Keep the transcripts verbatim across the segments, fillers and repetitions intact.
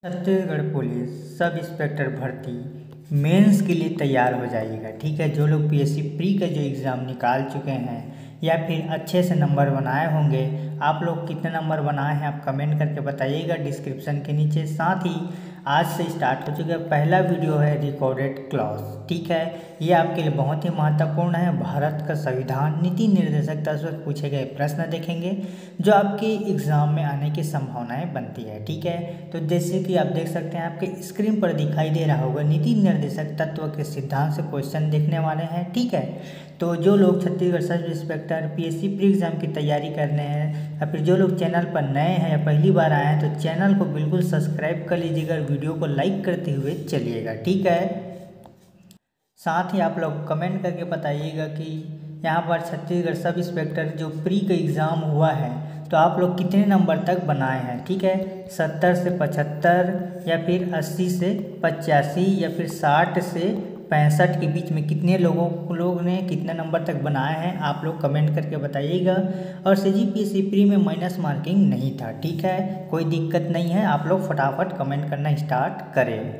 Chhattisgarh police sub inspector भर्ती mains के लिए तैयार हो जाइएगा। ठीक है, जो लोग पीएससी प्री का जो एग्ज़ाम निकाल चुके हैं या फिर अच्छे से नंबर बनाए होंगे, आप लोग कितने नंबर बनाए हैं आप कमेंट करके बताइएगा डिस्क्रिप्शन के नीचे। साथ ही आज से स्टार्ट हो चुका है पहला वीडियो है रिकॉर्डेड क्लास। ठीक है, ये आपके लिए बहुत ही महत्वपूर्ण है। भारत का संविधान नीति निर्देशक तरफ से पूछे गए प्रश्न देखेंगे जो आपके एग्ज़ाम में आने की संभावनाएं बनती है। ठीक है, तो जैसे कि आप देख सकते हैं आपके स्क्रीन पर दिखाई दे रहा होगा नीति निर्देशक तत्व के सिद्धांत से क्वेश्चन देखने वाले हैं। ठीक है, तो जो लोग Chhattisgarh sub inspector PSC pre exam की तैयारी कर रहे हैं या फिर जो लोग चैनल पर नए हैं या पहली बार आए हैं तो चैनल को बिल्कुल सब्सक्राइब कर लीजिएगा, वीडियो को लाइक करते हुए चलिएगा। ठीक है, साथ ही आप लोग कमेंट करके बताइएगा कि यहाँ पर छत्तीसगढ़ सब इंस्पेक्टर जो प्री का एग्ज़ाम हुआ है तो आप लोग कितने नंबर तक बनाए हैं। ठीक है, सत्तर से पचहत्तर या फिर अस्सी से पचासी या फिर साठ से पैंसठ के बीच में कितने लोगों लोग ने कितने नंबर तक बनाए हैं आप लोग कमेंट करके बताइएगा। और सीजीपीएससी प्री में माइनस मार्किंग नहीं था। ठीक है, कोई दिक्कत नहीं है, आप लोग फटाफट कमेंट करना स्टार्ट करें।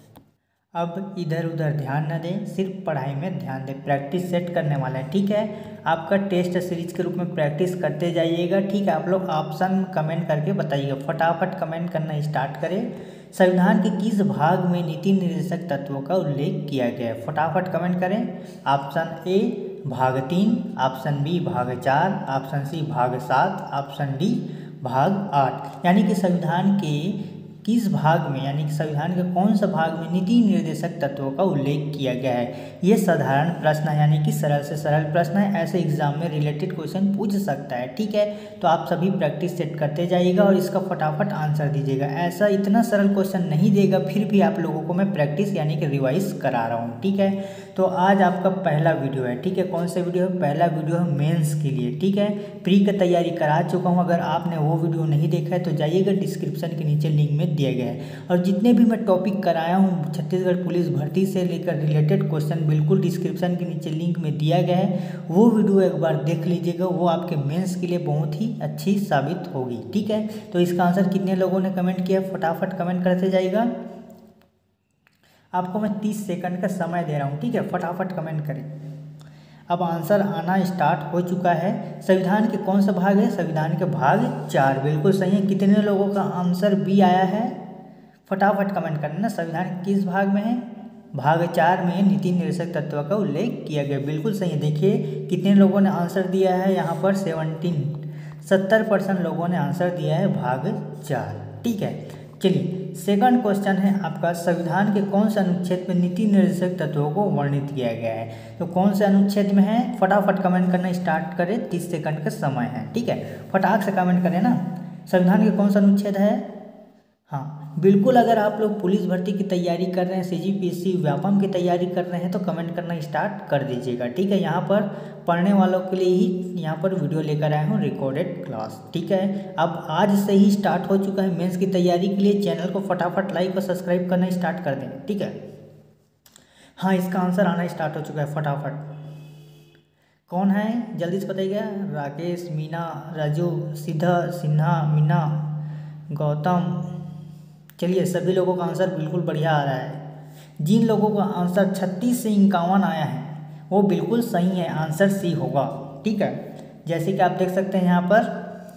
अब इधर उधर ध्यान न दें, सिर्फ पढ़ाई में ध्यान दें, प्रैक्टिस सेट करने वाला है। ठीक है, आपका टेस्ट सीरीज के रूप में प्रैक्टिस करते जाइएगा। ठीक है, आप लोग ऑप्शन कमेंट करके बताइएगा, फटाफट कमेंट करना स्टार्ट करें। संविधान के किस भाग में नीति निर्देशक तत्वों का उल्लेख किया गया है, फटाफट कमेंट करें। ऑप्शन ए भाग तीन, ऑप्शन बी भाग चार, ऑप्शन सी भाग सात, ऑप्शन डी भाग आठ। यानी कि संविधान के किस भाग में यानी कि संविधान के कौन सा भाग में नीति निर्देशक तत्वों का उल्लेख किया गया है। ये साधारण प्रश्न है यानी कि सरल से सरल प्रश्न है, ऐसे एग्जाम में रिलेटेड क्वेश्चन पूछ सकता है। ठीक है, तो आप सभी प्रैक्टिस सेट करते जाइएगा और इसका फटाफट आंसर दीजिएगा। ऐसा इतना सरल क्वेश्चन नहीं देगा, फिर भी आप लोगों को मैं प्रैक्टिस यानी कि रिवाइज करा रहा हूँ। ठीक है, तो आज आपका पहला वीडियो है। ठीक है, कौन सा वीडियो है, पहला वीडियो है मेंस के लिए। ठीक है, प्री की तैयारी करा चुका हूँ, अगर आपने वो वीडियो नहीं देखा है तो जाइएगा डिस्क्रिप्शन के नीचे लिंक में दिया गया है। और जितने भी मैं टॉपिक कराया हूँ छत्तीसगढ़ पुलिस भर्ती से लेकर रिलेटेड क्वेश्चन बिल्कुल डिस्क्रिप्शन के नीचे लिंक में दिया गया है, वो वीडियो एक बार देख लीजिएगा, वो आपके मेंस के लिए बहुत ही अच्छी साबित होगी। ठीक है, तो इसका आंसर कितने लोगों ने कमेंट किया फटाफट कमेंट करते जाइएगा। आपको मैं तीस सेकंड का समय दे रहा हूँ। ठीक है, फटाफट कमेंट करें। अब आंसर आना स्टार्ट हो चुका है। संविधान के कौन सा भाग है, संविधान के भाग चार, बिल्कुल सही है। कितने लोगों का आंसर बी आया है फटाफट कमेंट करना ना। संविधान किस भाग में है, भाग चार में नीति निर्देशक तत्व का उल्लेख किया गया, बिल्कुल सही है। देखिए कितने लोगों ने आंसर दिया है यहाँ पर सेवनटीन सत्तर परसेंट लोगों ने आंसर दिया है भाग चार। ठीक है, चलिए सेकंड क्वेश्चन है आपका, संविधान के कौन से अनुच्छेद में नीति निर्देशक तत्वों को वर्णित किया गया है। तो कौन से अनुच्छेद में है फटाफट कमेंट करना स्टार्ट करें, तीस सेकंड का समय है। ठीक है, फटाक से कमेंट करें ना। संविधान के कौन सा अनुच्छेद है, हाँ बिल्कुल। अगर आप लोग पुलिस भर्ती की तैयारी कर रहे हैं, सीजीपीएससी व्यापम की तैयारी कर रहे हैं तो कमेंट करना स्टार्ट कर दीजिएगा। ठीक है, यहाँ पर पढ़ने वालों के लिए ही यहाँ पर वीडियो लेकर आया हूँ रिकॉर्डेड क्लास। ठीक है, अब आज से ही स्टार्ट हो चुका है मेंस की तैयारी के लिए, चैनल को फटाफट लाइक और सब्सक्राइब करना स्टार्ट कर दें। ठीक है, हाँ इसका आंसर आना स्टार्ट हो चुका है, फटाफट कौन है जल्दी से बताइएगा। राकेश, मीना, राजू, सिद्धा, सिन्हा, मीना, गौतम। चलिए सभी लोगों का आंसर बिल्कुल बढ़िया आ रहा है। जिन लोगों का आंसर छत्तीस से इक्यावन आया है वो बिल्कुल सही है, आंसर सी होगा। ठीक है, जैसे कि आप देख सकते हैं यहाँ पर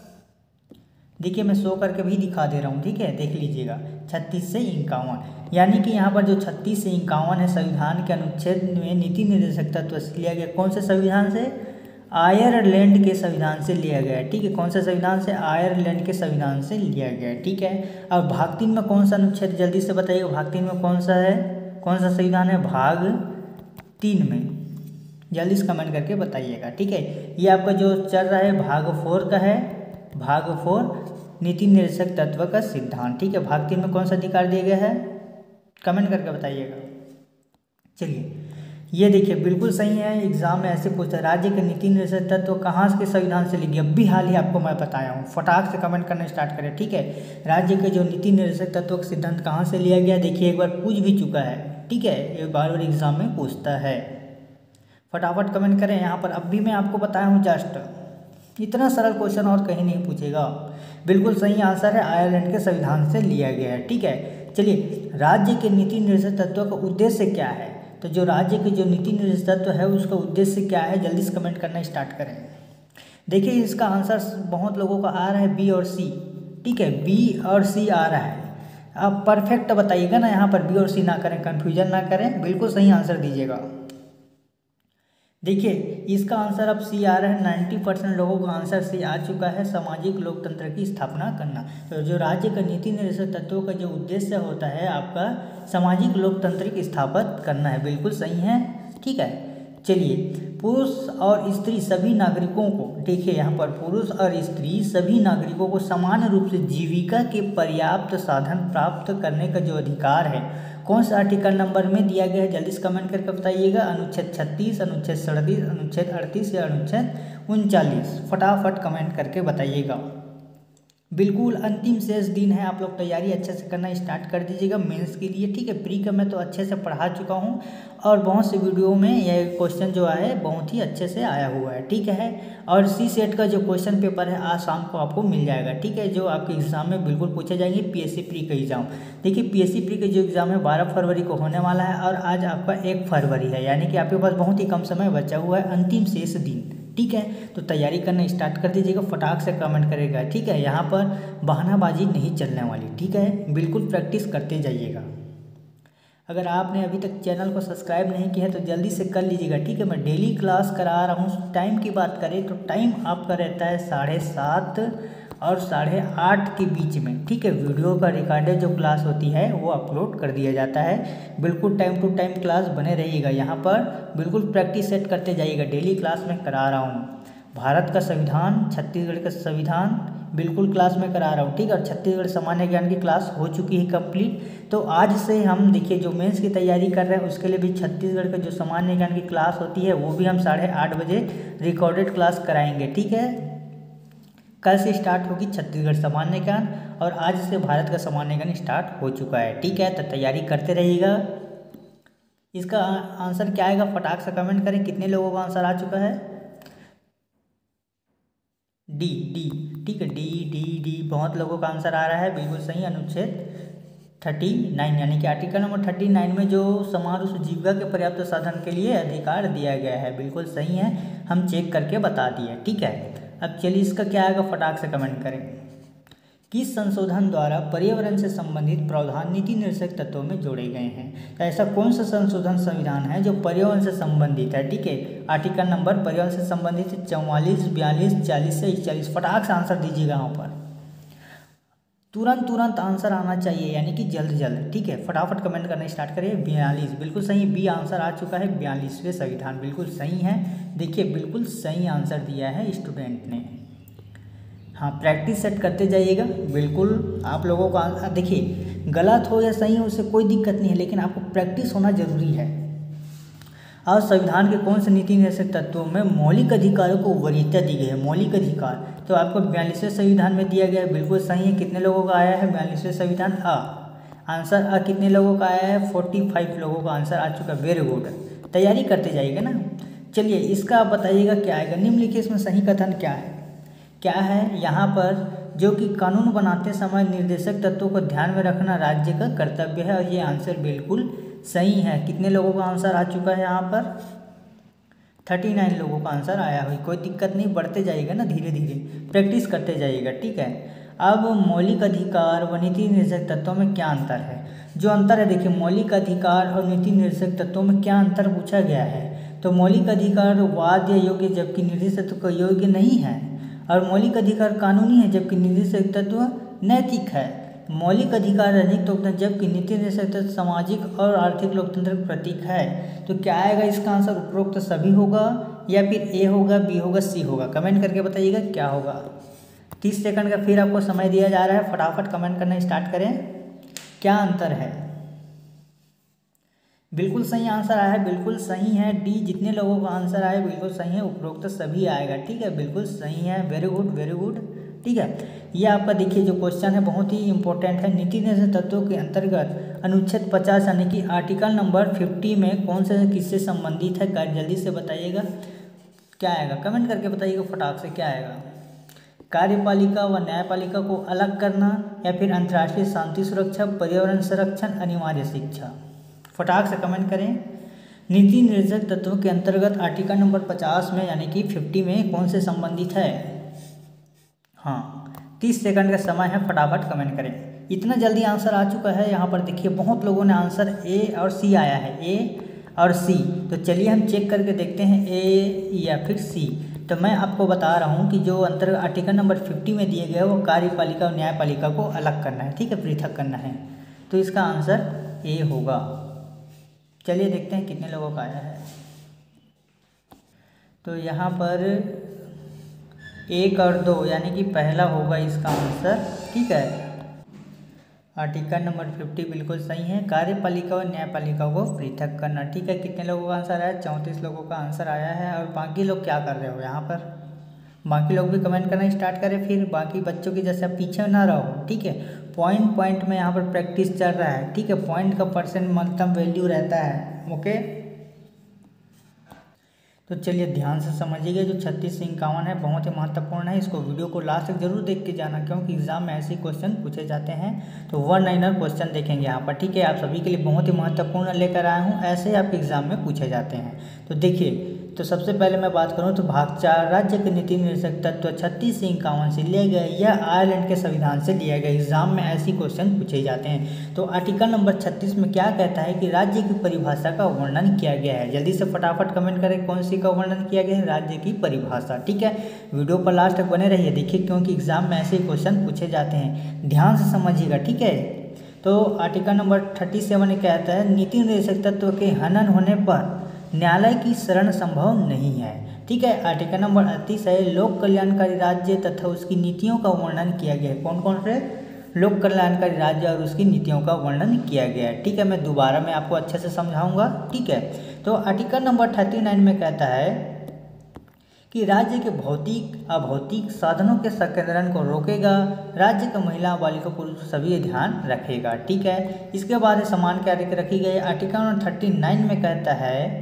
देखिए मैं शो करके भी दिखा दे रहा हूँ। ठीक है, देख लीजिएगा छत्तीस से इक्यावन, यानी कि यहाँ पर जो छत्तीस से इक्यावन है संविधान के अनुच्छेद में नीति निर्देशक तत्व से लिया गया। कौन से संविधान से, आयरलैंड के संविधान से लिया गया है। ठीक है, कौन से संविधान से, आयरलैंड के संविधान से लिया गया है। ठीक है, अब भाग तीन में कौन सा अनुच्छेद जल्दी से बताइए, भाग तीन में कौन सा है, कौन सा संविधान है भाग तीन में, जल्दी से कमेंट करके बताइएगा। ठीक है, ये आपका जो चल रहा है भाग फोर का है, भाग फोर नीति निर्देशक तत्व का सिद्धांत। ठीक है, भाग तीन में कौन सा अधिकार दिया गया है कमेंट करके बताइएगा। चलिए ये देखिए बिल्कुल सही है, एग्जाम में ऐसे पूछा राज्य के नीति निर्देशक तत्व कहाँ के संविधान से लिया, अभी हाल ही आपको मैं बताया हूँ, फटाक से कमेंट करना स्टार्ट करें। ठीक है, राज्य के जो नीति निर्देशक तत्व का सिद्धांत कहाँ से लिया गया, देखिए एक बार पूछ भी चुका है। ठीक है, ये बार बार एग्जाम में पूछता है, फटाफट कमेंट करें। यहाँ पर अब भी मैं आपको बताया हूँ, जस्ट इतना सरल क्वेश्चन और कहीं नहीं पूछेगा। बिल्कुल सही आंसर है, आयरलैंड के संविधान से लिया गया है। ठीक है, चलिए राज्य के नीति निर्देशक तत्वों का उद्देश्य क्या है? तो जो राज्य के जो नीति निर्देशक तत्व है उसका उद्देश्य क्या है, जल्दी से कमेंट करना स्टार्ट करें। देखिए इसका आंसर बहुत लोगों का आ रहा है बी और सी। ठीक है, बी और सी आ रहा है। आप परफेक्ट बताइएगा ना, यहाँ पर बी और सी ना करें, कंफ्यूजन ना करें, बिल्कुल सही आंसर दीजिएगा। देखिए इसका आंसर अब सी आ रहा है। नाइन्टी परसेंट लोगों का आंसर सी आ चुका है, सामाजिक लोकतंत्र की स्थापना करना। तो जो राज्य का नीति निर्देशक तत्वों का जो उद्देश्य होता है आपका सामाजिक लोकतंत्र स्थापित करना है, बिल्कुल सही है। ठीक है, चलिए पुरुष और स्त्री सभी नागरिकों को, देखिए यहाँ पर पुरुष और स्त्री सभी नागरिकों को समान रूप से जीविका के पर्याप्त साधन प्राप्त करने का जो अधिकार है कौन सा आर्टिकल नंबर में दिया गया है, जल्दी से कमेंट करके बताइएगा। अनुच्छेद छत्तीस, अनुच्छेद सड़तीस, अनुच्छेद अड़तीस या अनुच्छेद उनचालीस, फटाफट कमेंट करके बताइएगा। बिल्कुल अंतिम शेष दिन है, आप लोग तैयारी अच्छे से करना स्टार्ट कर दीजिएगा मेंस के लिए। ठीक है, प्री का मैं तो अच्छे से पढ़ा चुका हूँ और बहुत से वीडियो में यह क्वेश्चन जो है बहुत ही अच्छे से आया हुआ है। ठीक है, और सी सेट का जो क्वेश्चन पेपर है आज शाम को आपको मिल जाएगा। ठीक है, जो आपके एग्जाम में बिल्कुल पूछे जाएंगे पीएससी प्री का एग्जाम। देखिए पीएससी प्री का जो एग्जाम है बारह फरवरी को होने वाला है और आज आपका एक फरवरी है, यानी कि आपके पास बहुत ही कम समय बचा हुआ है, अंतिम शेष दिन। ठीक है, तो तैयारी करना स्टार्ट कर दीजिएगा, फटाक से कमेंट करेगा। ठीक है, यहाँ पर बहानाबाजी नहीं चलने वाली। ठीक है, बिल्कुल प्रैक्टिस करते जाइएगा। अगर आपने अभी तक चैनल को सब्सक्राइब नहीं किया है तो जल्दी से कर लीजिएगा। ठीक है, मैं डेली क्लास करा रहा हूँ। टाइम की बात करें तो टाइम आपका रहता है साढ़े सात और साढ़े आठ के बीच में। ठीक है, वीडियो का रिकॉर्डेड जो क्लास होती है वो अपलोड कर दिया जाता है। बिल्कुल टाइम टू टाइम क्लास बने रहिएगा, यहाँ पर बिल्कुल प्रैक्टिस सेट करते जाइएगा। डेली क्लास में करा रहा हूँ। भारत का संविधान, छत्तीसगढ़ का संविधान बिल्कुल क्लास में करा रहा हूँ। ठीक है, और छत्तीसगढ़ सामान्य ज्ञान की क्लास हो चुकी है कंप्लीट। तो आज से हम देखिए जो मेंस की तैयारी कर रहे हैं उसके लिए भी छत्तीसगढ़ का जो सामान्य ज्ञान की क्लास होती है वो भी हम साढ़े आठ बजे रिकॉर्डेड क्लास कराएंगे। ठीक है, कल से स्टार्ट होगी छत्तीसगढ़ सामान्य ज्ञान और आज से भारत का सामान्य ज्ञान स्टार्ट हो चुका है। ठीक है, तो तैयारी करते रहिएगा। इसका आंसर क्या आएगा फटाक से कमेंट करें, कितने लोगों का आंसर आ चुका है? डी डी ठीक है, डी डी डी बहुत लोगों का आंसर आ रहा है, बिल्कुल सही। अनुच्छेद थर्टी नाइन यानी कि आर्टिकल नंबर थर्टी नाइन में जो समान रूप से जीविका के पर्याप्त साधन के लिए अधिकार दिया गया है, बिल्कुल सही है, हम चेक करके बता दिए। ठीक है, अब चलिए इसका क्या आएगा फटाक से कमेंट करें। किस संशोधन द्वारा पर्यावरण से संबंधित प्रावधान नीति निर्देशक तत्वों में जोड़े गए हैं? तो ऐसा कौन सा संशोधन संविधान है जो पर्यावरण से संबंधित है? ठीक है, आर्टिकल नंबर पर्यावरण से संबंधित चौवालीस, बयालीस, चालीस से इकतालीस, फटाक से आंसर दीजिएगा। यहाँ पर तुरंत तुरंत आंसर आना चाहिए, यानी कि जल्द जल्द। ठीक है, फटाफट कमेंट करना स्टार्ट करिए। बयालीस बिल्कुल सही, बी आंसर आ चुका है। बयालीसवें संविधान बिल्कुल सही है। देखिए बिल्कुल सही आंसर दिया है स्टूडेंट ने। हाँ, प्रैक्टिस सेट करते जाइएगा। बिल्कुल आप लोगों का देखिए गलत हो या सही हो उससे कोई दिक्कत नहीं है, लेकिन आपको प्रैक्टिस होना जरूरी है। और संविधान के कौन से नीति निर्देशक तत्वों में मौलिक अधिकारों को वरीयता दी गई है? मौलिक अधिकार तो आपको बयालीसवें संविधान में दिया गया है, बिल्कुल सही है। कितने लोगों का आया है बयालीसवें संविधान? अ आंसर अ कितने लोगों का आया है? फोर्टी फाइव लोगों का आंसर आ चुका है। वेरी गुड, तैयारी करते जाइएगा ना। चलिए इसका आप बताइएगा क्या आएगा। निम्नलिखित इसमें सही कथन क्या है? क्या है यहाँ पर? जो कि कानून बनाते समय निर्देशक तत्वों को ध्यान में रखना राज्य का कर्तव्य है, और ये आंसर बिल्कुल सही है। कितने लोगों का आंसर आ चुका है यहाँ पर? थर्टी नाइन लोगों का आंसर आया हुई। कोई दिक्कत नहीं, बढ़ते जाइएगा ना, धीरे धीरे प्रैक्टिस करते जाइएगा। ठीक है, अब मौलिक अधिकार व नीति निर्देशक तत्वों में क्या अंतर है? जो अंतर है देखिए, मौलिक अधिकार और नीति निर्देशक तत्वों में क्या अंतर पूछा गया है। तो मौलिक अधिकार वाद्य योग्य जबकि निर्देशक तत्व योग्य नहीं है, और मौलिक अधिकार कानूनी है जबकि निर्देशक तत्व नैतिक है। मौलिक अधिकार राजनीतिक लोकतंत्र जबकि नीति निर्देशक तत्व सामाजिक और आर्थिक लोकतंत्र का प्रतीक है। तो क्या आएगा इसका आंसर? उपरोक्त सभी होगा या फिर ए होगा, बी होगा, सी होगा? कमेंट करके बताइएगा क्या होगा। तीस सेकंड का फिर आपको समय दिया जा रहा है, फटाफट कमेंट करना स्टार्ट करें। क्या अंतर है? बिल्कुल सही आंसर आया है, बिल्कुल सही है। डी जितने लोगों का आंसर आया बिल्कुल सही है, उपरोक्त सभी आएगा। ठीक है, बिल्कुल सही है। Very good very good. ठीक है, ये आपका देखिए जो क्वेश्चन है बहुत ही इंपॉर्टेंट है। नीति निर्देशक तत्वों के अंतर्गत अनुच्छेद पचास यानी कि आर्टिकल नंबर फिफ्टी में कौन से किससे संबंधित है? जल्दी से बताइएगा क्या आएगा, कमेंट करके बताइएगा फटाक से क्या आएगा। कार्यपालिका व न्यायपालिका को अलग करना, या फिर अंतर्राष्ट्रीय शांति सुरक्षा, पर्यावरण संरक्षण, अनिवार्य शिक्षा। फटाक से कमेंट करें। नीति निर्देशक तत्वों के अंतर्गत आर्टिकल नंबर पचास में यानी कि फिफ्टी में कौन से संबंधित है? हाँ, तीस सेकंड का समय है, फटाफट कमेंट करें। इतना जल्दी आंसर आ चुका है। यहाँ पर देखिए बहुत लोगों ने आंसर ए और सी आया है, ए और सी। तो चलिए हम चेक करके देखते हैं ए या फिर सी। तो मैं आपको बता रहा हूँ कि जो अंतर्गत आर्टिकल नंबर फिफ्टी में दिए गए वो कार्यपालिका और न्यायपालिका को अलग करना है, ठीक है, पृथक करना है। तो इसका आंसर ए होगा। चलिए देखते हैं कितने लोगों का आया है। तो यहाँ पर एक और दो यानी कि पहला होगा इसका आंसर, ठीक है। आर्टिकल नंबर फिफ्टी बिल्कुल सही है, कार्यपालिका और न्यायपालिका को पृथक करना, ठीक है। कितने लोगों का आंसर आया? चौंतीस लोगों का आंसर आया है। और बाकी लोग क्या कर रहे हो यहाँ पर? बाकी लोग भी कमेंट करना स्टार्ट करें, फिर बाकी बच्चों की जैसे आप पीछे ना रहो, ठीक है। पॉइंट पॉइंट में यहाँ पर प्रैक्टिस चल रहा है, ठीक है। पॉइंट का परसेंट महत्तम वैल्यू रहता है, ओके। तो चलिए ध्यान से समझिएगा, जो छत्तीस से इक्यावन है बहुत ही महत्वपूर्ण है। इसको वीडियो को लास्ट तक जरूर देख के जाना, क्योंकि एग्जाम में ऐसे क्वेश्चन पूछे जाते हैं। तो वन लाइनर क्वेश्चन देखेंगे यहाँ पर, ठीक है। आप सभी के लिए बहुत ही महत्वपूर्ण लेकर आया हूँ, ऐसे आपके एग्जाम में पूछे जाते हैं। तो देखिए, तो सबसे पहले मैं बात करूं तो भाग चार, राज्य के नीति निर्देशक तत्व छत्तीस से इक्यावन से लिए गए या आयरलैंड के संविधान से लिए गए। एग्जाम में ऐसी क्वेश्चन पूछे जाते हैं। तो आर्टिकल नंबर छत्तीस में क्या कहता है कि राज्य की परिभाषा का वर्णन किया गया है। जल्दी से फटाफट कमेंट करें कौन सी का वर्णन किया गया है? राज्य की परिभाषा, ठीक है। वीडियो पर लास्ट तक बने रहिए, देखिए, क्योंकि एग्जाम में ऐसे क्वेश्चन पूछे जाते हैं। ध्यान से समझिएगा, ठीक है। तो आर्टिकल नंबर थर्टी सेवन कहता है नीति निर्देशक तत्व के हनन होने पर न्यायालय की शरण संभव नहीं है, ठीक है। आर्टिकल नंबर अड़तीस है, लोक कल्याणकारी राज्य तथा उसकी नीतियों का वर्णन किया गया है। कौन कौन से? लोक कल्याणकारी राज्य और उसकी नीतियों का वर्णन किया गया है, ठीक है। मैं दोबारा मैं आपको अच्छे से समझाऊंगा, ठीक है। तो आर्टिकल नंबर थर्टी नाइन में कहता है कि राज्य के भौतिक अभौतिक साधनों के संकेंद्रण को रोकेगा, राज्य का महिला बालिका पुरुष सभी ध्यान रखेगा, ठीक है। इसके बाद समान कार्य रखी गई। आर्टिकल नंबर थर्टी नाइन में कहता है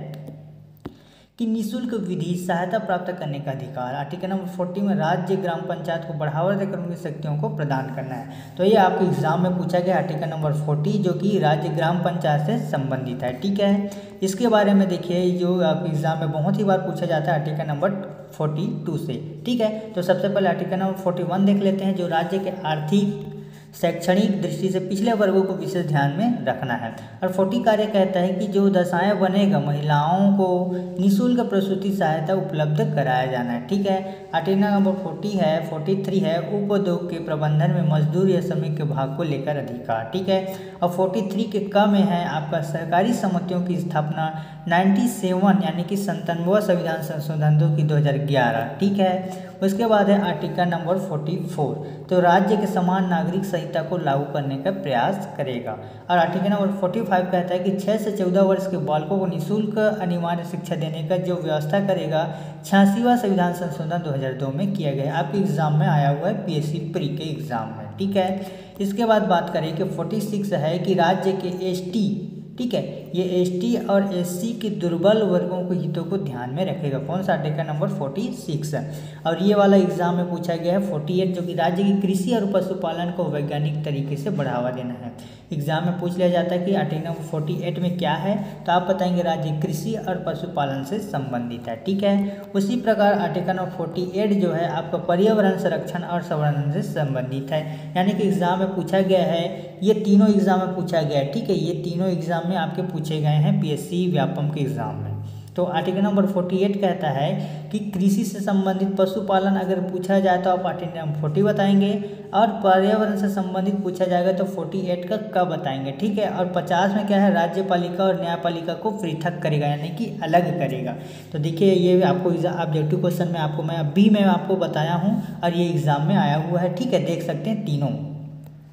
कि निःशुल्क विधि सहायता प्राप्त करने का अधिकार। आर्टिकल नंबर फोर्टी में राज्य ग्राम पंचायत को बढ़ावा देकर उनकी शक्तियों को प्रदान करना है। तो ये आपके एग्जाम में पूछा गया आर्टिकल नंबर फोर्टी, जो कि राज्य ग्राम पंचायत से संबंधित है, ठीक है। इसके बारे में देखिए, जो आपके एग्जाम में बहुत ही बार पूछा जाता है आर्टिकल नंबर फोर्टी टू से, ठीक है। तो सबसे पहले आर्टिकल नंबर फोर्टी वन देख लेते हैं, जो राज्य के आर्थिक शैक्षणिक दृष्टि से पिछले वर्गों को विशेष ध्यान में रखना है। और फोर्टी कार्य कहता है कि जो दशाएं बनेगा महिलाओं को निःशुल्क प्रसूति सहायता उपलब्ध कराया जाना है, ठीक है। आर्टिकल नंबर फोर्टी है फोर्टी थ्री है उद्योग के प्रबंधन में मजदूर या श्रमिक के भाग को लेकर अधिकार, ठीक है। और फोर्टी थ्री के क में है आपका सरकारी समितियों की स्थापना नाइन्टी सेवन यानी कि संतानवे संविधान संशोधन दो की दो हज़ार ग्यारह, ठीक है। उसके बाद है आर्टिकल नंबर फोर्टी फोर, तो राज्य के समान नागरिक संहिता को लागू करने का प्रयास करेगा। और आर्टिकल नंबर फोर्टी फाइव कहता है कि छः से चौदह वर्ष के बालकों को निःशुल्क अनिवार्य शिक्षा देने का जो व्यवस्था करेगा छियासीवां संविधान संशोधन दो हज़ार दो में किया गया। आपके एग्जाम में आया हुआ है, पीएससी प्री के एग्जाम में, ठीक है। इसके बाद बात करें कि फोर्टी सिक्स है कि राज्य के एसटी, ठीक है, ये एसटी और एससी के दुर्बल वर्गों के हितों को ध्यान में रखेगा। कौन सा? Article number forty six. और ये वाला एग्जाम में पूछा गया है फोर्टी एट, जो कि राज्य की कृषि और पशुपालन को वैज्ञानिक तरीके से बढ़ावा देना है। एग्जाम में पूछ लिया जाता है कि आर्टिकल नंबर फोर्टी एट में क्या है, तो आप बताएंगे राज्य कृषि और पशुपालन से संबंधित है, ठीक है। उसी प्रकार आर्टिकल नंबर फोर्टी एट जो है आपका पर्यावरण संरक्षण और संवर्धन से संबंधित है। यानी कि एग्जाम में पूछा गया है, ये तीनों एग्जाम में पूछा गया है, ठीक है। ये तीनों एग्जाम में आपके पूछे गए हैं पीएससी व्यापम के एग्जाम में। तो आर्टिकल नंबर फोर्टी एट कहता है कि कृषि से संबंधित पशुपालन अगर पूछा जाए तो आप आर्टिकल नंबर फोर्टी बताएंगे, और पर्यावरण से संबंधित पूछा जाएगा तो फोर्टी एट का कब बताएंगे, ठीक है। और पचास में क्या है, राज्यपालिका और न्यायपालिका को पृथक करेगा, यानी कि अलग करेगा। तो देखिए ये आपको ऑब्जेक्टिव क्वेश्चन में आपको मैं अभी मैं आपको बताया हूँ, और ये एग्जाम में आया हुआ है, ठीक है, देख सकते हैं तीनों।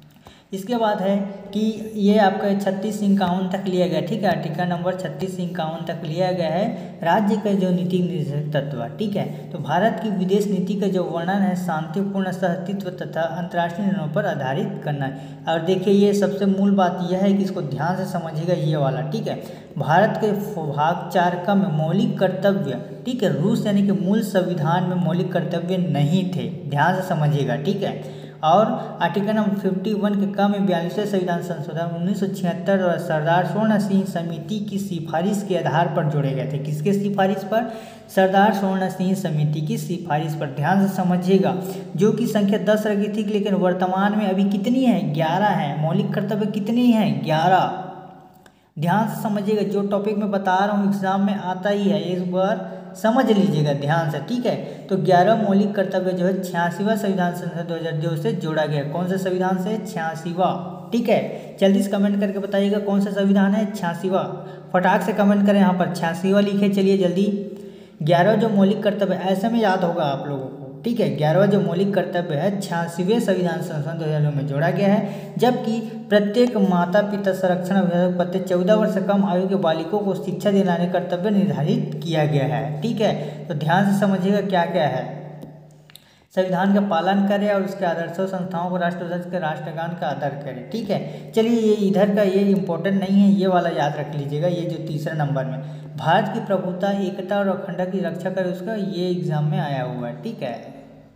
इसके बाद है कि ये आपका छत्तीस इक्यावन तक लिया गया, ठीक है, आर्टिकल नंबर छत्तीस इक्यावन तक लिया गया है राज्य का जो नीति निर्देशक तत्व, ठीक है। तो भारत की विदेश नीति का जो वर्णन है शांतिपूर्ण सहअस्तित्व तथा अंतर्राष्ट्रीय निर्णयों पर आधारित करना है। और देखिए ये सबसे मूल बात यह है कि इसको ध्यान से समझिएगा ये वाला, ठीक है। भारत के भाग चार का में मौलिक कर्तव्य, ठीक है, रूस यानी कि मूल संविधान में मौलिक कर्तव्य नहीं थे, ध्यान से समझिएगा, ठीक है। और आर्टिकल नंबर इक्यावन के क में बयालीसवें संविधान संशोधन उन्नीस सौ छिहत्तर और सरदार स्वर्ण सिंह समिति की सिफारिश के आधार पर जोड़े गए थे। किसके सिफारिश पर? सरदार स्वर्ण सिंह समिति की सिफारिश पर। ध्यान से समझिएगा, जो कि संख्या दस रखी थी, लेकिन वर्तमान में अभी कितनी है? ग्यारह है। मौलिक कर्तव्य कितनी है? ग्यारह। ध्यान से समझिएगा, जो टॉपिक मैं बता रहा हूँ एग्जाम में आता ही है, एक बार समझ लीजिएगा ध्यान से, ठीक है। तो ग्यारह मौलिक कर्तव्य जो है छियासीवा संविधान संशोधन दो हज़ार दो से जोड़ा गया। कौन से संविधान से? छियासीवा, ठीक है। जल्दी से कमेंट करके बताइएगा कौन सा संविधान है? छियासीवा। फटाक से कमेंट करें, यहाँ पर छियासीवा लिखे, चलिए जल्दी। ग्यारह जो मौलिक कर्तव्य, ऐसे में याद होगा आप लोगों को, ठीक है। ग्यारहवा जो मौलिक कर्तव्य है छियासीवें संविधान संशोधन दो हज़ार में जोड़ा गया है, जबकि प्रत्येक माता पिता संरक्षण अभिभावक प्रत्येक चौदह वर्ष से कम आयु के बालिकों को शिक्षा दिलाने कर्तव्य निर्धारित किया गया है, ठीक है। तो ध्यान से समझिएगा क्या क्या है। संविधान का पालन करें और उसके आदर्शों संस्थाओं को राष्ट्रध्वज के राष्ट्रगान का आदर करें, ठीक है। चलिए ये इधर का ये इंपॉर्टेंट नहीं है, ये वाला याद रख लीजिएगा, ये जो तीसरे नंबर में भारत की प्रभुता एकता और अखंडता की रक्षा करे, उसका ये एग्जाम में आया हुआ है, ठीक है।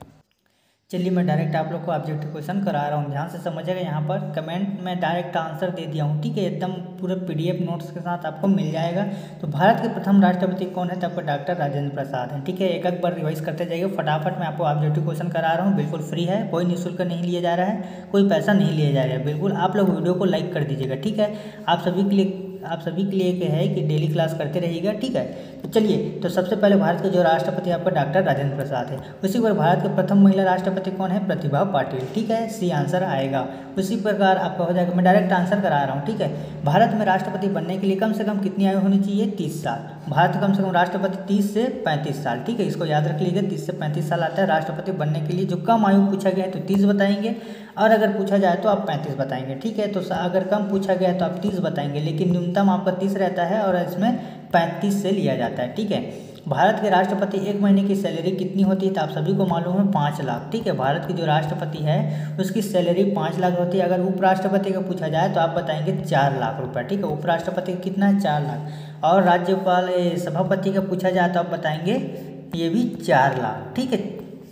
चलिए मैं डायरेक्ट आप लोग को ऑब्जेक्टिव क्वेश्चन करा रहा हूँ, ध्यान से समझिएगा। यहाँ पर कमेंट में डायरेक्ट आंसर दे दिया हूँ, ठीक है, एकदम पूरे पीडीएफ नोट्स के साथ आपको मिल जाएगा। तो भारत के प्रथम राष्ट्रपति कौन है? तो आपको डॉक्टर राजेंद्र प्रसाद हैं, ठीक है। एक एक बार रिवाइज करते जाइए फटाफट। मैं आपको ऑब्जेक्टिव क्वेश्चन करा रहा हूँ, बिल्कुल फ्री है, कोई निःशुल्क नहीं लिया जा रहा है, कोई पैसा नहीं लिया जा रहा है। बिल्कुल आप लोग वीडियो को लाइक कर दीजिएगा, ठीक है। आप सभी के लिए आप सभी के लिए क्या है कि डेली क्लास करते रहिएगा, ठीक है। तो चलिए, तो सबसे पहले भारत के जो राष्ट्रपति आपका डॉक्टर राजेंद्र प्रसाद है। उसी पर भारत के प्रथम महिला राष्ट्रपति कौन है? प्रतिभा पाटिल, ठीक है, सी आंसर आएगा। उसी प्रकार आपका हो जाएगा, मैं डायरेक्ट आंसर करा रहा हूँ, ठीक है। भारत में राष्ट्रपति बनने के लिए कम से कम कितनी आयु होनी चाहिए? तीस साल। भारत कम से कम राष्ट्रपति तीस से पैंतीस साल, ठीक है, इसको याद रख लीजिए, तीस से पैंतीस साल आता है राष्ट्रपति बनने के लिए। जो कम आयु पूछा गया है तो तीस बताएंगे, और अगर पूछा जाए तो आप पैंतीस बताएंगे, ठीक है। तो अगर कम पूछा गया है तो आप तीस बताएंगे, लेकिन न्यूनतम आपका तीस रहता है और इसमें पैंतीस से लिया जाता है, ठीक है। भारत के राष्ट्रपति एक महीने की सैलरी कितनी होती है? तो आप सभी को मालूम है पाँच लाख, ठीक है। भारत की जो राष्ट्रपति है उसकी सैलरी पाँच लाख होती है। अगर उपराष्ट्रपति का पूछा जाए तो आप बताएंगे चार लाख रुपए, ठीक है। उपराष्ट्रपति का कितना है? चार लाख। और राज्यपाल सभापति का पूछा जाए तो आप बताएंगे ये भी चार लाख, ठीक है।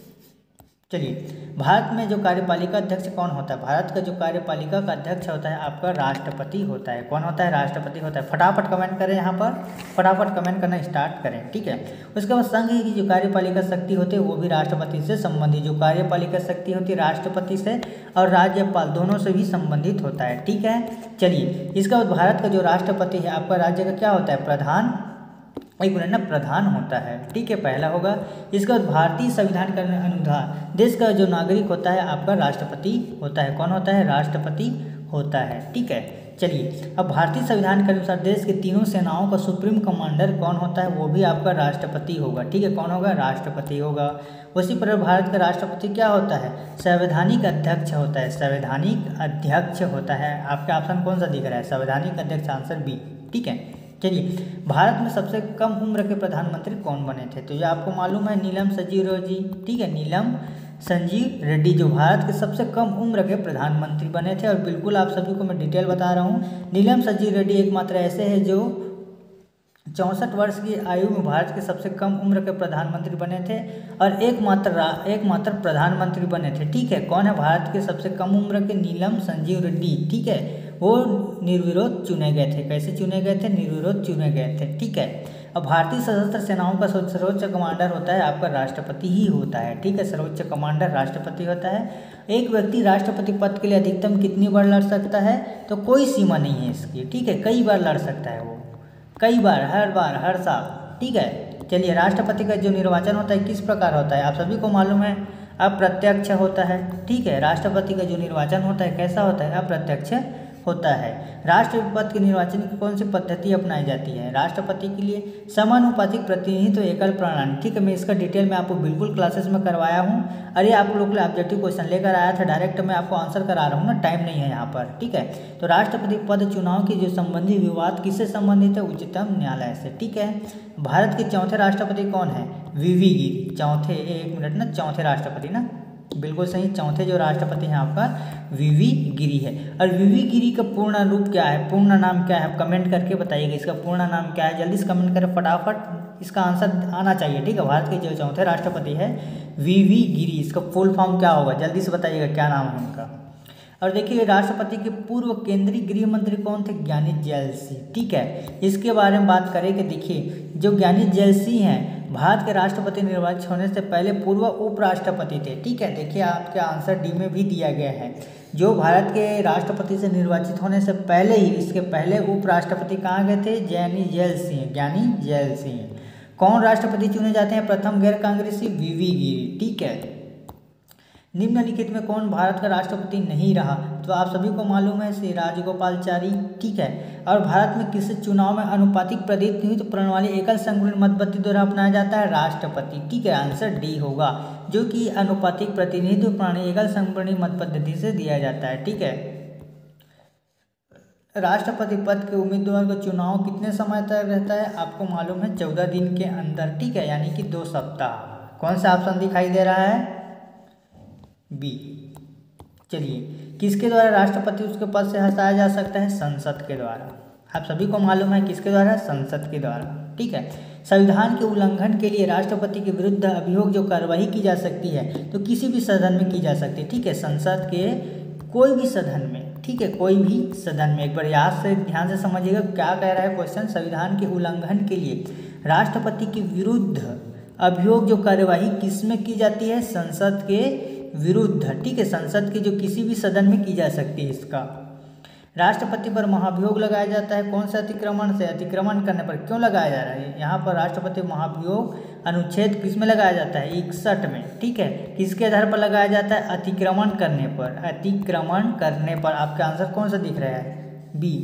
चलिए, भारत में जो कार्यपालिका अध्यक्ष कौन होता है? भारत का जो कार्यपालिका का अध्यक्ष होता है आपका राष्ट्रपति होता है। कौन होता है? राष्ट्रपति होता है। फटाफट कमेंट करें, यहाँ पर फटाफट कमेंट करना स्टार्ट करें, ठीक है। उसके बाद संघ की जो कार्यपालिका शक्ति होती है वो भी राष्ट्रपति से संबंधित, जो कार्यपालिका शक्ति होती है राष्ट्रपति से और राज्यपाल दोनों से भी संबंधित होता है, ठीक है। चलिए, इसके बाद भारत का जो राष्ट्रपति है आपका राज्य का क्या होता है? प्रधान एक मिनट ना प्रधान होता है, ठीक है, पहला होगा। इसके बाद भारतीय संविधान का अनुसार देश का जो नागरिक होता है आपका राष्ट्रपति होता है। कौन होता है? राष्ट्रपति होता है, ठीक है। चलिए, अब भारतीय संविधान के अनुसार देश के तीनों सेनाओं का सुप्रीम कमांडर कौन होता है? वो भी आपका राष्ट्रपति होगा, ठीक है। कौन होगा? राष्ट्रपति होगा। उसी प्रकार भारत का राष्ट्रपति क्या होता है? संवैधानिक अध्यक्ष होता है। संवैधानिक अध्यक्ष होता है। आपका ऑप्शन कौन सा दिख रहा है? संवैधानिक अध्यक्ष, आंसर बी, ठीक है। चलिए, भारत में सबसे कम उम्र के प्रधानमंत्री कौन बने थे? तो ये आपको मालूम है, नीलम संजीव रेड्डी, ठीक है, नीलम संजीव रेड्डी जो भारत के सबसे कम उम्र के प्रधानमंत्री बने थे। और बिल्कुल आप सभी को मैं डिटेल बता रहा हूँ, नीलम संजीव रेड्डी एकमात्र ऐसे है जो चौंसठ वर्ष की आयु में भारत के सबसे कम उम्र के प्रधानमंत्री बने थे और एकमात्र एकमात्र प्रधानमंत्री बने थे, ठीक है। कौन है भारत के सबसे कम उम्र के? नीलम संजीव रेड्डी, ठीक है। वो निर्विरोध चुने गए थे। कैसे चुने गए थे? निर्विरोध चुने गए थे, ठीक है। अब भारतीय सशस्त्र सेनाओं का सर्वोच्च कमांडर होता है आपका राष्ट्रपति ही होता है, ठीक है। सर्वोच्च कमांडर राष्ट्रपति होता है। एक व्यक्ति राष्ट्रपति पद के लिए अधिकतम कितनी बार लड़ सकता है? तो कोई सीमा नहीं है इसकी, ठीक है, कई बार लड़ सकता है वो, कई बार, हर बार, हर साल, ठीक है। चलिए, राष्ट्रपति का जो निर्वाचन होता है किस प्रकार होता है? आप सभी को मालूम है, अप्रत्यक्ष होता है, ठीक है। राष्ट्रपति का जो निर्वाचन होता है कैसा होता है? अप्रत्यक्ष होता है। राष्ट्रपति पद के निर्वाचन की कौन सी पद्धति अपनाई जाती है? राष्ट्रपति के लिए समानुपातिक प्रतिनिधित्व तो एकल प्रणाली। ठीक है, मैं इसका डिटेल में आपको बिल्कुल क्लासेस में करवाया हूँ। अरे आप लोग के लिए ऑब्जेक्टिव क्वेश्चन लेकर आया था, डायरेक्ट मैं आपको आंसर करा रहा हूँ ना, टाइम नहीं है यहाँ पर। ठीक है, तो राष्ट्रपति पद चुनाव की जो संबंधी विवाद किससे संबंधित है? उच्चतम न्यायालय से। ठीक है, भारत के चौथे राष्ट्रपति कौन है? वीवी गिरी। चौथे, एक मिनट ना, चौथे राष्ट्रपति ना, बिल्कुल सही, चौथे जो राष्ट्रपति हैं आपका वीवी गिरी है। और वीवी गिरी का पूर्ण रूप क्या है, पूर्ण नाम क्या है? कमेंट करके बताइएगा इसका पूर्ण नाम क्या है, जल्दी से कमेंट करें फटाफट, इसका आंसर आना चाहिए। ठीक है, भारत के जो चौथे राष्ट्रपति है वीवी गिरी, इसका फुल फॉर्म क्या होगा जल्दी से बताइएगा, क्या नाम है उनका। और देखिए राष्ट्रपति के पूर्व केंद्रीय गृह मंत्री कौन थे? ज्ञानी जैल सिंह। ठीक है, इसके बारे में बात करें कि देखिए जो ज्ञानी जैल सिंह हैं भारत के राष्ट्रपति निर्वाचित होने से पहले पूर्व उपराष्ट्रपति थे। ठीक है, देखिए आपके आंसर डी में भी दिया गया है, जो भारत के राष्ट्रपति से निर्वाचित होने से पहले ही, इसके पहले उपराष्ट्रपति कहाँ गए थे? ज्ञानी जैल सिंह, ज्ञानी जैल सिंह। कौन राष्ट्रपति चुने जाते हैं? प्रथम गैर कांग्रेसी वीवी गिरी। ठीक है, निम्नलिखित में कौन भारत का राष्ट्रपति नहीं रहा? तो आप सभी को मालूम है श्री राजगोपालचारी। ठीक है, और भारत में किस चुनाव में अनुपातिक प्रतिनिधित्व प्रणाली एकल संगठन मतपद्धति द्वारा अपनाया जाता है? राष्ट्रपति। ठीक है, आंसर डी होगा, जो कि अनुपातिक प्रतिनिधित्व प्रणाली एकल संगठन मत पद्धति से दिया जाता है। ठीक है, राष्ट्रपति पद के उम्मीदवार का चुनाव कितने समय तक रहता है? आपको मालूम है चौदह दिन के अंदर। ठीक है, यानी कि दो सप्ताह। कौन सा ऑप्शन दिखाई दे रहा है? बी। चलिए, किसके द्वारा राष्ट्रपति उसके पद से हटाया जा सकता है? संसद के द्वारा। आप सभी को मालूम है किसके द्वारा? संसद के द्वारा। ठीक है, संविधान के उल्लंघन के लिए राष्ट्रपति के विरुद्ध अभियोग जो कार्रवाई की जा सकती है तो किसी भी सदन में की जा सकती है। ठीक है, संसद के कोई भी सदन में। ठीक है, कोई भी सदन में। एक बार याद से ध्यान से समझिएगा क्या कह रहा है क्वेश्चन। संविधान के उल्लंघन के लिए राष्ट्रपति के विरुद्ध अभियोग जो कार्यवाही किस में की जाती है? संसद के विरुद्ध। ठीक है, संसद के जो किसी भी सदन में की जा सकती है इसका। राष्ट्रपति पर महाभियोग लगाया जाता है कौन से अतिक्रमण से? अतिक्रमण करने पर। क्यों लगाया जा रहा है यहाँ पर राष्ट्रपति महाभियोग? अनुच्छेद किस में लगाया जाता है? इकसठ में। ठीक है, किसके आधार पर लगाया जाता है? अतिक्रमण करने पर। अतिक्रमण करने पर। आपका आंसर कौन सा दिख रहा है? बी।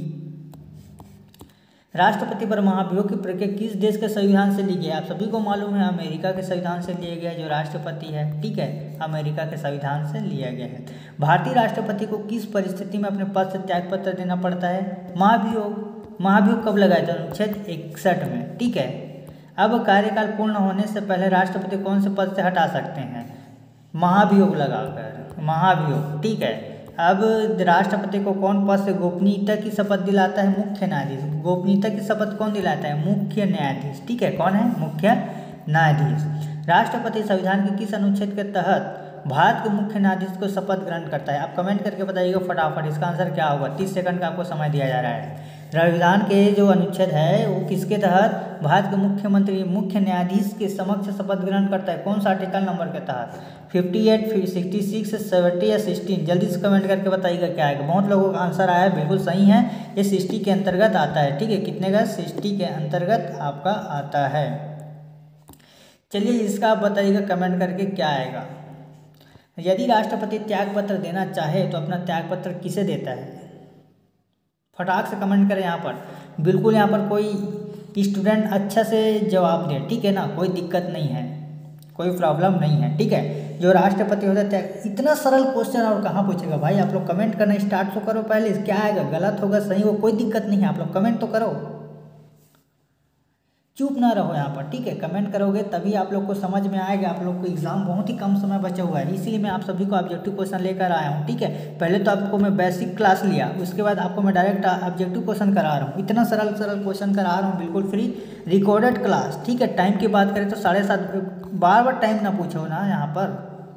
राष्ट्रपति पर महाभियोग की प्रक्रिया किस देश के संविधान से ली गई? आप सभी को मालूम है अमेरिका के संविधान से लिया गया जो राष्ट्रपति है। ठीक है, अमेरिका के संविधान से लिया गया है। भारतीय राष्ट्रपति को किस परिस्थिति में अपने पद से त्यागपत्र देना पड़ता है? महाभियोग। महाभियोग कब लगाया था? अनुच्छेद इकसठ में। ठीक है, अब कार्यकाल पूर्ण होने से पहले राष्ट्रपति कौन से पद से हटा सकते हैं? महाभियोग लगाकर। महाभियोग। ठीक है, अब राष्ट्रपति को कौन पद से गोपनीयता की शपथ दिलाता है? मुख्य न्यायाधीश। गोपनीयता की शपथ कौन दिलाता है? मुख्य न्यायाधीश। ठीक है, कौन है? मुख्य न्यायाधीश। राष्ट्रपति संविधान के किस अनुच्छेद के तहत भारत के मुख्य न्यायाधीश को शपथ ग्रहण करता है? आप कमेंट करके बताइएगा फटाफट, इसका आंसर क्या होगा। तीस सेकंड का आपको समय दिया जा रहा है। संविधान के जो अनुच्छेद है वो किसके तहत भारत के मुख्यमंत्री मुख्य न्यायाधीश के समक्ष शपथ ग्रहण करता है? कौन सा आर्टिकल नंबर के तहत? अट्ठावन, छियासठ, सत्तर या साठ? जल्दी से कमेंट करके बताइएगा क्या आएगा। बहुत लोगों का आंसर आया है, बिल्कुल सही है, ये साठ के अंतर्गत आता है। ठीक है, कितने का? साठ के अंतर्गत आपका आता है। चलिए, इसका आप बताइएगा कमेंट करके क्या आएगा। यदि राष्ट्रपति त्यागपत्र देना चाहे तो अपना त्यागपत्र किसे देता है? फटाक से कमेंट करें यहाँ पर। बिल्कुल यहाँ पर कोई स्टूडेंट अच्छा से जवाब दे। ठीक है ना, कोई दिक्कत नहीं है, कोई प्रॉब्लम नहीं है। ठीक है, जो राष्ट्रपति होता है त्याग, इतना सरल क्वेश्चन और कहाँ पूछेगा भाई। आप लोग कमेंट करना स्टार्ट तो करो पहले, क्या आएगा, गलत होगा सही हो कोई दिक्कत नहीं है, आप लोग कमेंट तो करो, चुप ना रहो यहाँ पर। ठीक है, कमेंट करोगे तभी आप लोग को समझ में आएगा। आप लोग को एग्जाम बहुत ही कम समय बचा हुआ है, इसीलिए मैं आप सभी को ऑब्जेक्टिव क्वेश्चन लेकर आया हूँ। ठीक है, पहले तो आपको मैं बेसिक क्लास लिया, उसके बाद आपको मैं डायरेक्ट ऑब्जेक्टिव क्वेश्चन करा रहा हूँ। इतना सरल सरल क्वेश्चन करा रहा हूँ, बिल्कुल फ्री रिकॉर्डेड क्लास। ठीक है, टाइम की बात करें तो साढ़े सात, बार बार टाइम ना पूछो ना यहाँ पर।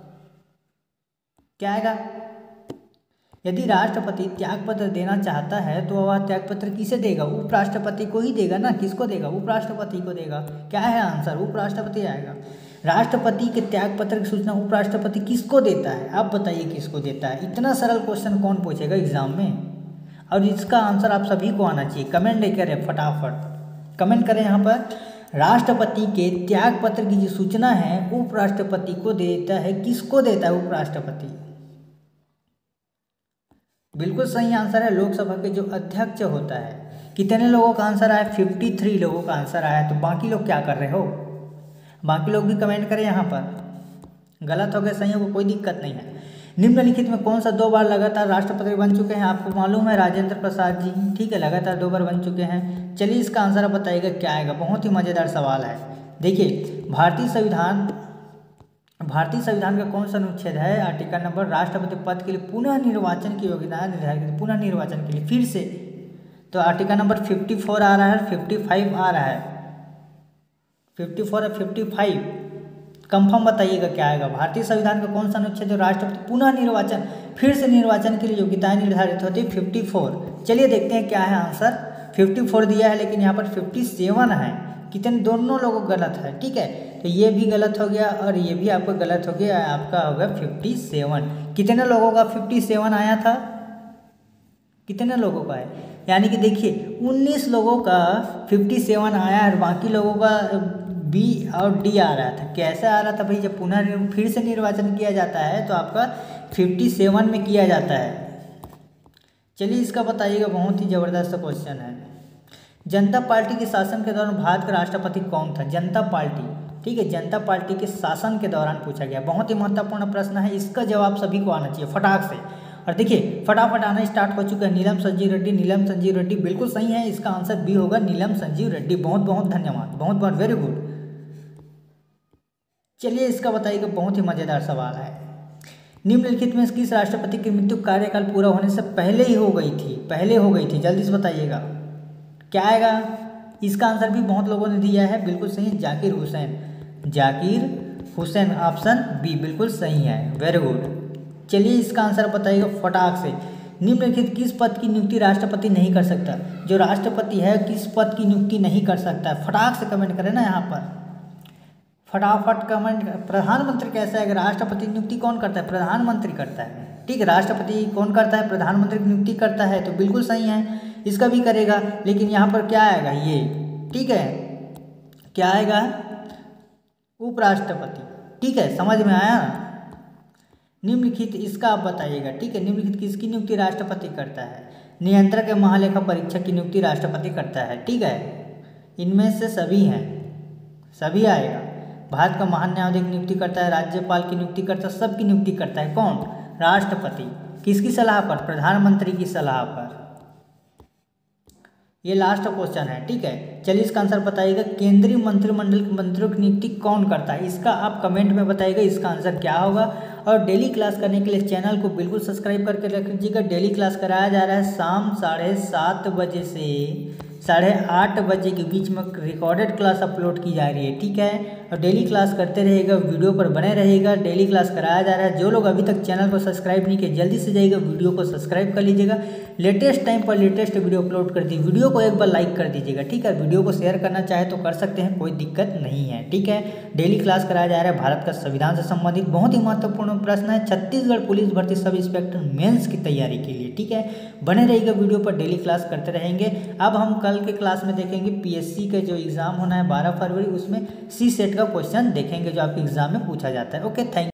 क्या आएगा? यदि राष्ट्रपति त्यागपत्र देना चाहता है तो वह त्यागपत्र किसे देगा? उपराष्ट्रपति को ही देगा ना। किसको देगा? उपराष्ट्रपति को देगा। क्या है आंसर? उपराष्ट्रपति आएगा। राष्ट्रपति के त्यागपत्र की सूचना उपराष्ट्रपति किसको देता है? आप बताइए किसको देता है? इतना सरल क्वेश्चन कौन पूछेगा एग्जाम में? और इसका आंसर आप सभी को आना चाहिए। कमेंट नहीं करें, फटाफट कमेंट करें यहाँ पर। राष्ट्रपति के त्यागपत्र की जो सूचना है उपराष्ट्रपति को देता है। किसको देता है? उपराष्ट्रपति। बिल्कुल सही आंसर है। लोकसभा के जो अध्यक्ष होता है। कितने लोगों का आंसर आया? फिफ्टी थ्री लोगों का आंसर आया। तो बाकी लोग क्या कर रहे हो? बाकी लोग भी कमेंट करें यहाँ पर। गलत हो गया, सही हो, कोई दिक्कत नहीं है। निम्नलिखित में कौन सा दो बार लगातार राष्ट्रपति बन चुके हैं? आपको मालूम है, राजेंद्र प्रसाद जी, ठीक है, लगातार दो बार बन चुके हैं। चलिए इसका आंसर आप बताइएगा क्या आएगा। बहुत ही मज़ेदार सवाल है। देखिए, भारतीय संविधान भारतीय संविधान का कौन सा अनुच्छेद है? आर्टिकल नंबर राष्ट्रपति पद के लिए पुनः निर्वाचन की योग्यता निर्धारित, पुनः निर्वाचन के लिए फिर से। तो आर्टिकल नंबर फिफ्टी फोर आ रहा है, फिफ्टी फाइव आ रहा है, फिफ्टी फोर और फिफ्टी फाइव कंफर्म बताइएगा क्या आएगा। भारतीय संविधान का कौन सा अनुच्छेद जो राष्ट्रपति पुनः निर्वाचन, फिर से निर्वाचन के लिए योग्यताएं निर्धारित होती है? Fifty four. चलिए देखते हैं क्या है आंसर। फिफ्टी फोर दिया है, लेकिन यहाँ पर फिफ्टी सेवन है। कितने? दोनों लोगों गलत है, ठीक है। तो ये भी गलत हो गया और ये भी आपका गलत हो गया, आपका होगा फिफ्टी सेवन। कितने लोगों का फिफ्टी सेवन आया था? कितने लोगों का है? यानी कि देखिए, उन्नीस लोगों का फिफ्टी सेवन आया और बाकी लोगों का बी और डी आ रहा था। कैसे आ रहा था भाई? जब पुनः फिर से निर्वाचन किया जाता है तो आपका फिफ्टी सेवन में किया जाता है। चलिए इसका बताइएगा, बहुत ही ज़बरदस्त क्वेश्चन है। जनता पार्टी के शासन के दौरान भारत का राष्ट्रपति कौन था? जनता पार्टी, ठीक है, जनता पार्टी के शासन के दौरान पूछा गया। बहुत ही महत्वपूर्ण प्रश्न है, इसका जवाब सभी को आना चाहिए फटाक से। और देखिए, फटाफट आना स्टार्ट हो चुका है। नीलम संजीव रेड्डी, नीलम संजीव रेड्डी बिल्कुल सही है। इसका आंसर बी होगा, नीलम संजीव रेड्डी। बहुत बहुत धन्यवाद, बहुत बहुत वेरी गुड। चलिए इसका बताइएगा, बहुत ही मज़ेदार सवाल है। निम्नलिखित में किस राष्ट्रपति की मृत्यु कार्यकाल पूरा होने से पहले ही हो गई थी? पहले हो गई थी, जल्दी से बताइएगा क्या आएगा। इसका आंसर भी बहुत लोगों ने दिया है, बिल्कुल सही है, जाकिर हुसैन। जाकिर हुसैन, ऑप्शन बी बिल्कुल सही है, वेरी गुड। चलिए इसका आंसर बताइएगा फटाक से। निम्नलिखित किस पद की नियुक्ति राष्ट्रपति नहीं कर सकता? जो राष्ट्रपति है किस पद की नियुक्ति नहीं कर सकता? फटाक से कमेंट करें ना यहाँ पर, फटाफट कमेंट। प्रधानमंत्री कैसे है? अगर राष्ट्रपति नियुक्ति कौन करता है? प्रधानमंत्री करता है, ठीक है। राष्ट्रपति कौन करता है? प्रधानमंत्री की नियुक्ति करता है, तो बिल्कुल सही है, इसका भी करेगा। लेकिन यहाँ पर क्या आएगा ये, ठीक है, क्या आएगा? उपराष्ट्रपति, ठीक है, समझ में आया। निम्नलिखित इसका आप बताइएगा, ठीक है। निम्नलिखित किसकी नियुक्ति राष्ट्रपति करता है? नियंत्रक या महालेखा परीक्षक की नियुक्ति राष्ट्रपति करता है, ठीक है। इनमें से सभी हैं, सभी आएगा। भारत का महान न्यायाधीश नियुक्ति करता है, राज्यपाल की नियुक्ति करता है, सबकी नियुक्ति करता है कौन? राष्ट्रपति। किसकी सलाह पर? प्रधानमंत्री की सलाह पर। ये लास्ट क्वेश्चन है, ठीक है। चलिए इसका आंसर बताइएगा। केंद्रीय मंत्रिमंडल के मंत्रियों की नियुक्ति कौन करता है? इसका आप कमेंट में बताइएगा इसका आंसर क्या होगा। और डेली क्लास करने के लिए चैनल को बिल्कुल सब्सक्राइब करके रख लीजिएगा। डेली क्लास कराया जा रहा है शाम साढ़े सात बजे से साढ़े आठ बजे के बीच में रिकॉर्डेड क्लास अपलोड की जा रही है, ठीक है। और डेली क्लास करते रहिएगा, वीडियो पर बने रहिएगा। डेली क्लास कराया जा रहा है। जो लोग अभी तक चैनल को सब्सक्राइब नहीं किए, जल्दी से जाइएगा, वीडियो को सब्सक्राइब कर लीजिएगा। लेटेस्ट टाइम पर लेटेस्ट वीडियो अपलोड कर दी। वीडियो को एक बार लाइक कर दीजिएगा, ठीक है। वीडियो को शेयर करना चाहे तो कर सकते हैं, कोई दिक्कत नहीं है, ठीक है। डेली क्लास कराया जा रहा है भारत का संविधान से संबंधित बहुत ही महत्वपूर्ण प्रश्न है, छत्तीसगढ़ पुलिस भर्ती सब इंस्पेक्टर मेंस की तैयारी के लिए, ठीक है। बने रहिएगा, वीडियो पर डेली क्लास करते रहेंगे। अब हम कल के क्लास में देखेंगे पीएससी का जो एग्जाम होना है बारह फरवरी, उसमें सी सेट का क्वेश्चन देखेंगे जो आपके एग्जाम में पूछा जाता है। Okay, thank